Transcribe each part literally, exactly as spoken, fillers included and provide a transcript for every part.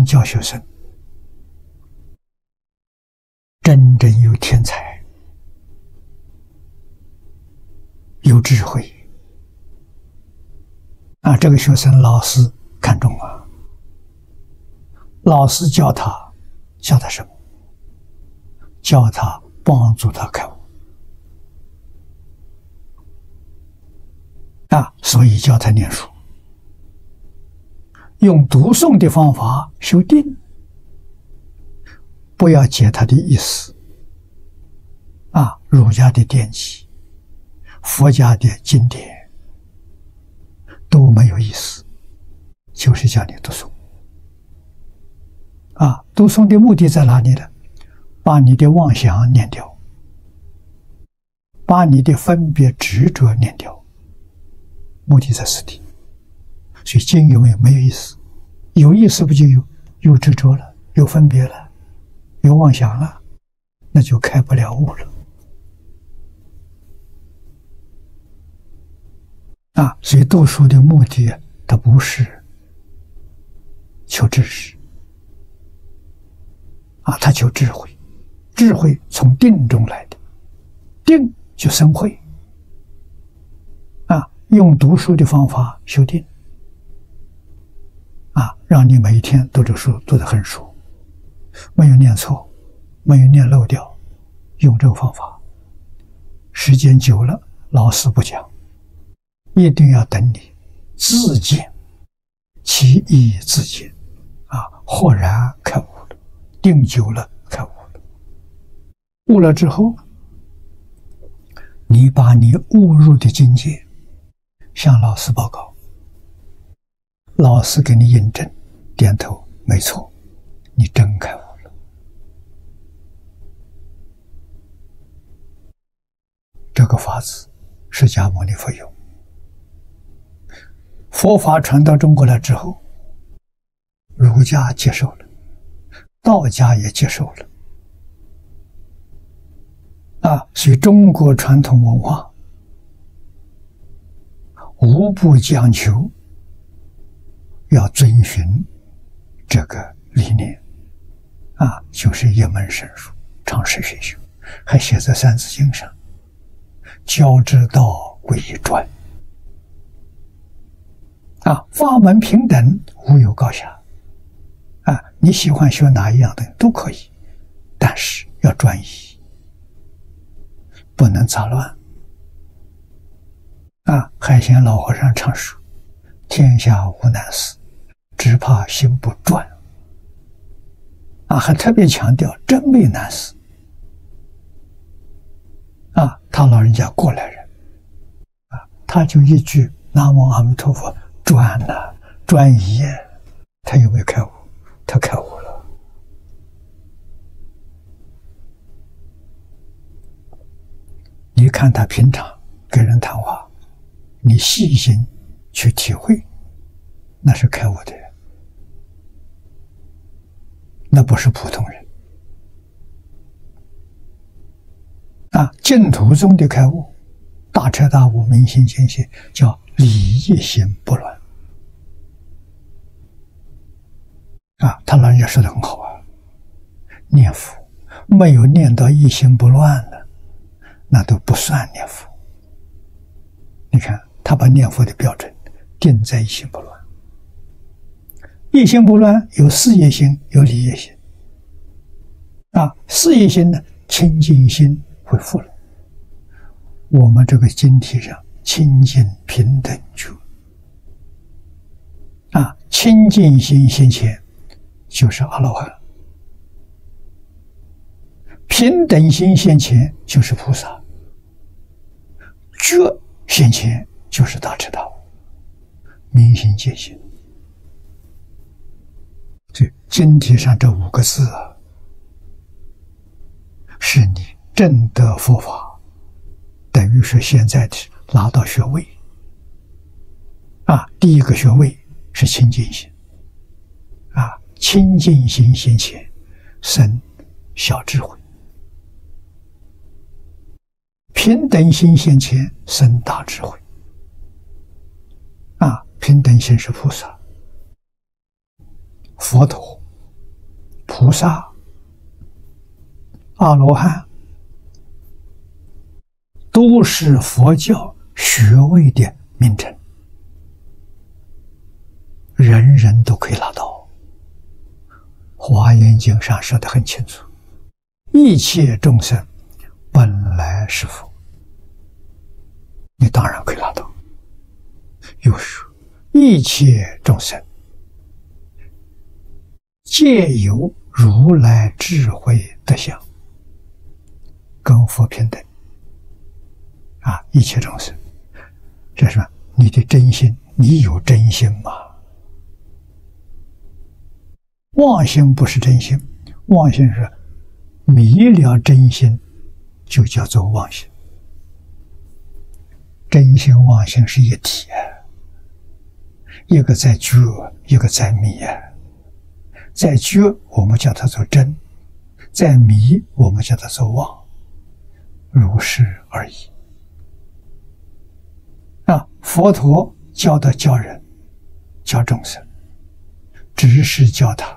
真教学生，真正有天才，有智慧啊！这个学生老师看中啊，老师教他，教他什么？教他帮助他开悟啊！所以教他念书，用读诵的方法修定，不要解他的意思啊！儒家的典籍、佛家的经典都没有意思，就是叫你读诵啊！读诵的目的在哪里呢？把你的妄想念掉，把你的分别执着念掉，目的在此地。所以经有没有没有意思？有意思不就有有执着了，有分别了，有妄想了，那就开不了悟了啊！所以读书的目的，它不是求知识啊，它求智慧。智慧从定中来的，定就生慧啊！用读书的方法修定啊，让你每一天读这书读得很熟，没有念错，没有念漏掉，用这个方法，时间久了，老师不讲，一定要等你自见，其意自见啊，豁然开悟了，定久了开悟了，悟了之后，你把你悟入的境界向老师报告，老师给你印证，点头，没错，你真开悟了。这个法子释迦牟尼佛有，佛法传到中国来之后，儒家接受了，道家也接受了啊，所以中国传统文化无不讲求要遵循这个理念啊，就是一门深入，常识学修，还写在《三字经》上，教之道贵以专啊，法门平等，无有高下啊，你喜欢学哪一样的都可以，但是要专一，不能杂乱啊！海鲜老和尚常说：“天下无难事，只怕心不专。”啊，还特别强调真没难事啊！他老人家过来人啊，他就一句“南无阿弥陀佛”，专呐、啊，专一，他有没有开悟？他开悟了。你看他平常跟人谈话，你细心去体会，那是开悟的人，那不是普通人啊！净土中的开悟，大彻大悟，明心见性，叫理一心不乱啊！他老人家说的很好啊，念佛没有念到一心不乱的，那都不算念佛。你看他把念佛的标准定在一心不乱，一心不乱有事业心，有理业心啊。事业心呢，清净心恢复了。我们这个经题上清净平等觉啊，清净心现前就是阿罗汉，平等心现前就是菩萨，觉现前就是大彻大悟，明心见性。所以经题上这五个字啊，是你证得佛法，等于是现在的拿到学位啊。第一个学位是清净心啊，清净心现前生小智慧，平等心现前生大智慧啊！平等心是菩萨，佛陀菩萨、阿罗汉，都是佛教学位的名称，人人都可以拿到。华严经上说得很清楚，一切众生本来是佛，你当然可以拿到。又说一切众生皆有如来智慧德相，跟佛平等啊！一切众生，这是什么？你的真心，你有真心吗？妄心不是真心，妄心是迷了真心，就叫做妄心。真心妄心是一体啊，一个在觉，一个在迷啊。在觉我们叫它做真，在迷我们叫它做妄，如是而已。啊，佛陀教的教人，教众生，只是教他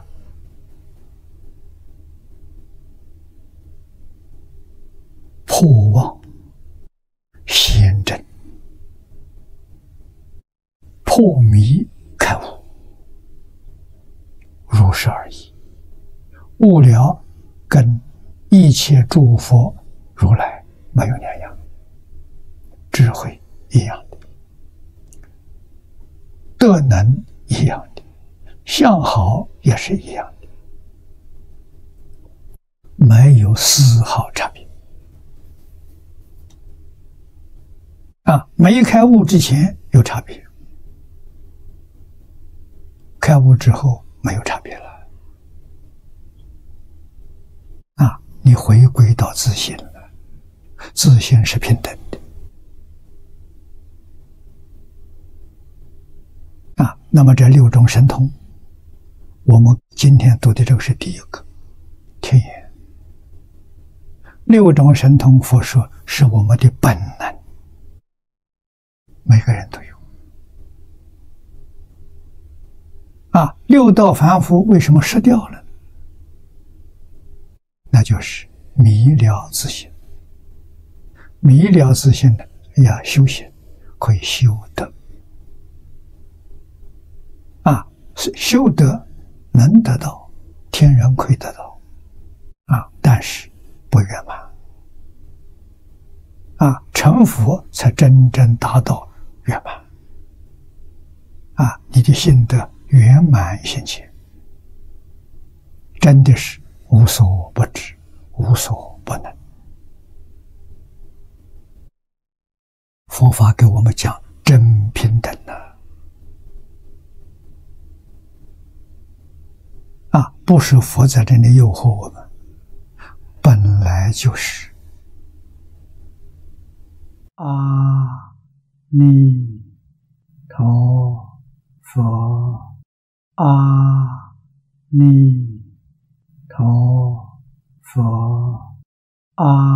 破妄显真，破迷开悟，如是而已。悟了跟一切诸佛如来没有两样，智慧一样的，德能一样的，相好也是一样的，没有丝毫差别。啊，没开悟之前有差别，开悟之后没有差别了。啊，你回归到自信了，自信是平等的。啊，那么这六种神通，我们今天读的这个是第一个天眼。六种神通，佛说是我们的本能，每个人都有。啊，六道凡夫为什么失掉了？那就是迷了自信。迷了自信呢，要修行，可以修德。啊，修德能得到，天人可以得到。啊，但是不圆满。啊，成佛才真正达到圆满。啊，你的心得圆满现前，真的是无所不知，无所不能。佛法给我们讲真平等呢。啊，不是佛在这里诱惑我们，本来就是。阿弥陀佛，阿弥陀佛，阿